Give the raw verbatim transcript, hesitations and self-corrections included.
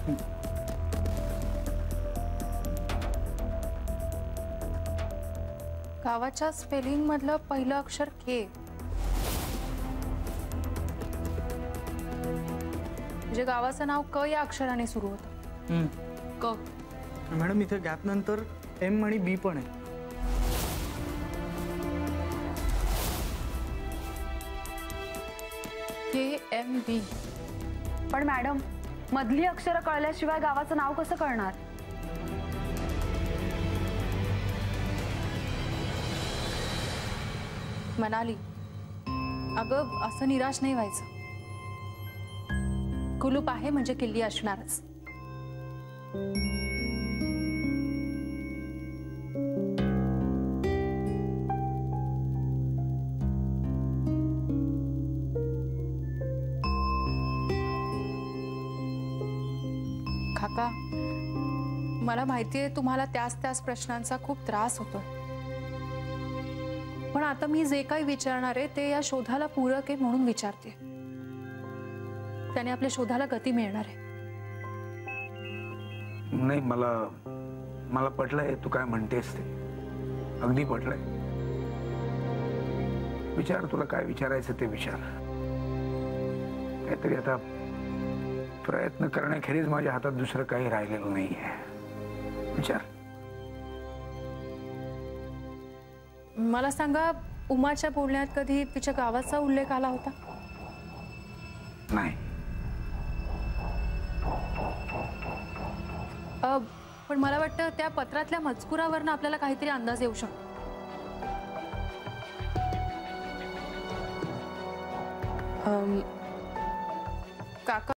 गावाच्या स्पेलिंग मधलं पहिलं अक्षर के, म्हणजे गावाचं नाव क या अक्षराने सुरू होतं. क. मॅडम इथे गॅप नंतर एम आणि बी पण आहे. K M B. पण मॅडम मधली अक्षरं कळल्याशिवाय गावाचं नाव कसं कळणार? मनाली, अगं असं निराश नाही व्हायचं. कुलूप आहे म्हणजे किल्ली असणारच. काका, मला माहितीये तुम्हाला त्याच त्याच प्रश्नांचा खूप त्रास होतोय, पण आता मी जे काही विचारणार आहे ते या शोधाला पूरक आहे म्हणून विचारते. त्याने आपल्या शोधाला गती मिळणार आहे. नाही, मला मला पटलंय तू काय म्हणतेस ते. अगदी पटलंय. विचार, तुला काय विचारायचं ते विचार. काहीतरी आता प्रयत्न करण्याखेरीज माझ्या हातात दुसरं काही राहिलेलं नाहीये. विचार. मला सांगा, उमाच्या बोलण्यात कधी तिच्या गावाचा उल्लेख आला होता? नाही. पण मला वाटतं त्या पत्रातल्या मजकुरावरनं आपल्याला काहीतरी अंदाज येऊ शकतो. काका